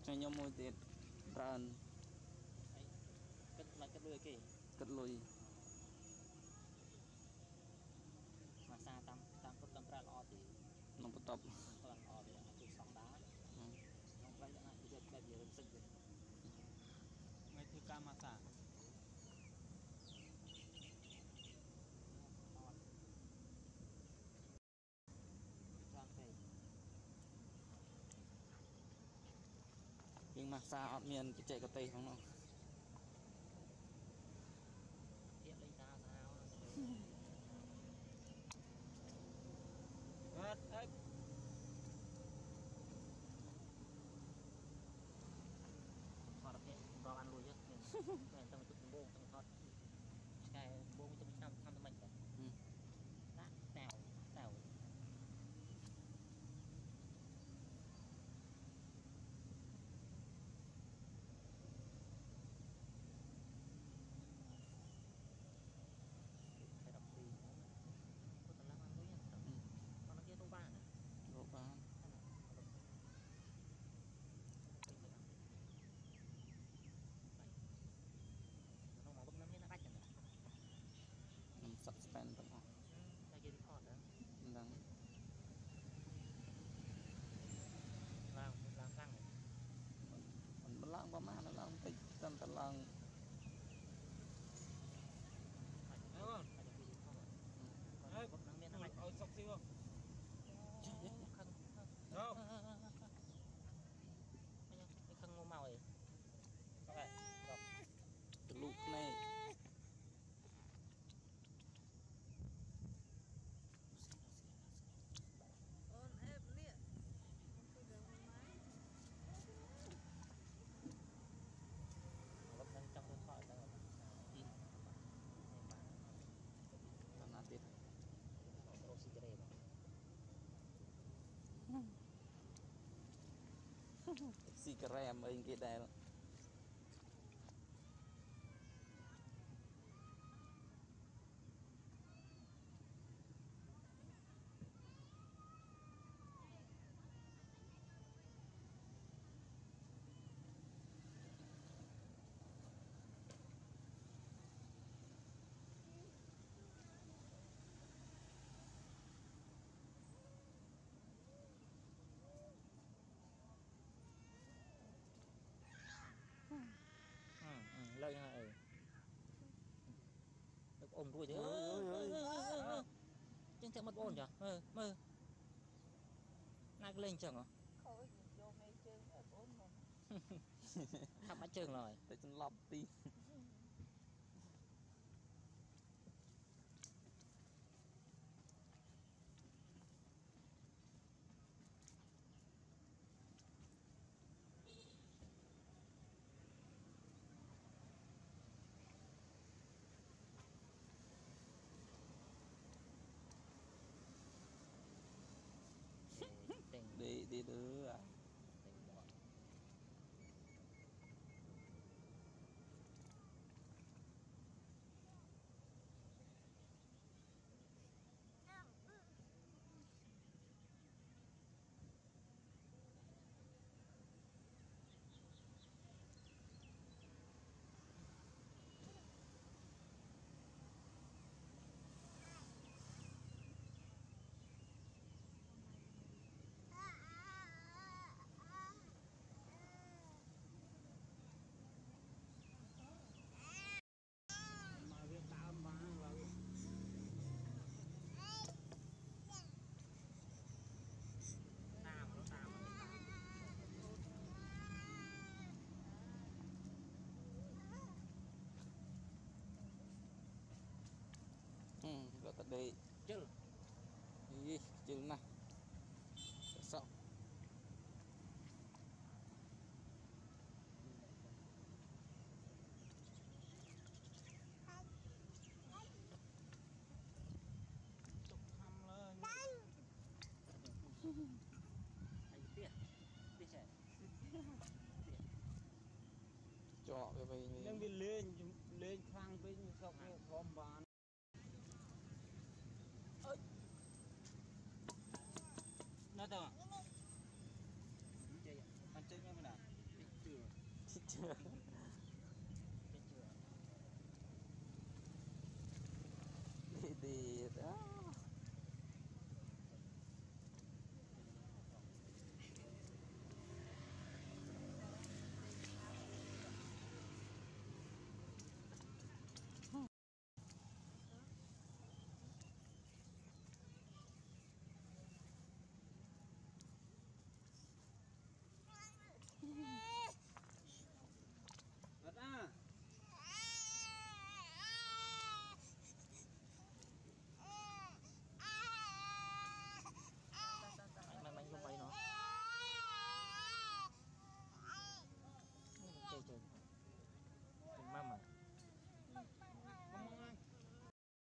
cho nhau môi tiệt rần cất lại cất lưỡi kì cất lùi mà xa tam tam phút tam pra lo thì nó bắt tập toàn lo thì ai chịu sóng đá không phải là ai chịu cái gì rừng sinh mấy thứ cam mà xả nhưng mà xa ọt miền cái chạy có tay không nó hiện lên sao sao ấy họ đặc biệt do ăn lùi chứ nên trong chút bông trong thọt cái bông trong trăm trăm mình cả đá nào nào phải đọc đi có tận lăng ăn lùi nhá còn nó kia tô ba này độ bán nó màu bốc nấm nó bách rồi nằm sập span tận họ đây kia đi thọt đó đang làm răng mình lang ba má nó lang tịt tân tân lang ơi bốc nắng miên nó ôi sọc siêu không khăn đâu cái khăn ngô màu ấy ok rồi từ lúc này ôn ép nè tôi được máy bốc nắng trong điện thoại đang làm nào tiếp rồi xì cái mà xì cà rem ở cái đây lên ha được ôm đuôi chứ trên thượng mất ôn nhở mơ nãy lên chẳng hả thôi vô ngay chân ép ôn mà khắp bát trường rồi để chân lọc tí đi đưa việc tạo mà vào tam nó tam có tận đây chứ ý chứ nè sợ tục thăm lên hay tiếc tiếc trẻ cho cái về nhưng vì lên khang bên sau cái gom bán ơi nó đâu chơi ăn chơi như thế nào đi Chết chưa? Đi đó